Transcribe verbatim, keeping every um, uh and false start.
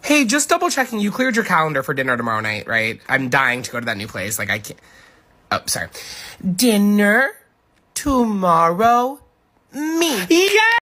Hey, just double checking. You cleared your calendar for dinner tomorrow night, right? I'm dying to go to that new place. Like, I can't. Oh, sorry. Dinner tomorrow. Me. Yeah!